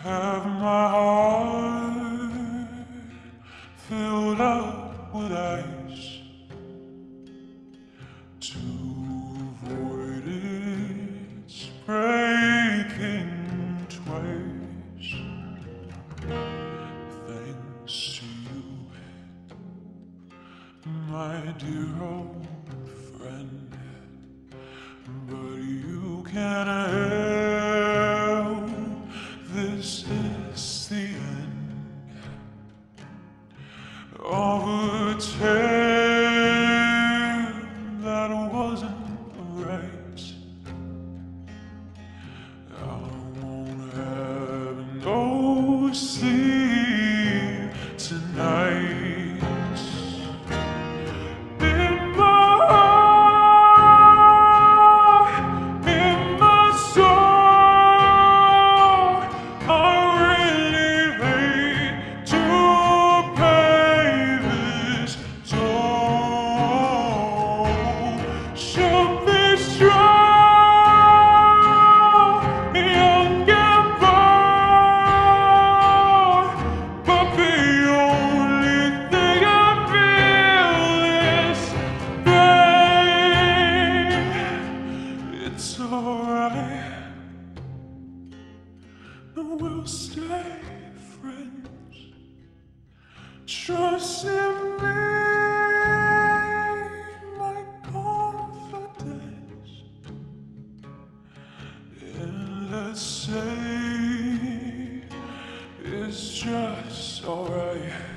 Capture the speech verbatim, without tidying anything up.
have my heart filled up with ice to avoid its breaking twice. Thanks to you, my dear old friend, but you can't help. This is the end of a tale that wasn't right. I won't have no sleep tonight. It's alright, we'll stay friends. Trust in me, my confidence. And let's say it's just alright.